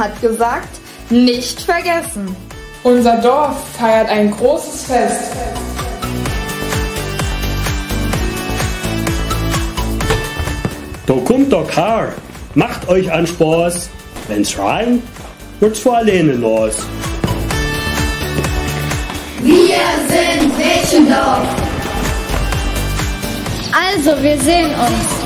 hat gesagt, nicht vergessen. Unser Dorf feiert ein großes Fest. Da kommt doch her, macht euch einen Spaß. Wenn's rein, wird's vor alleine los. Wir sind Mädchendorf. Also, wir sehen uns.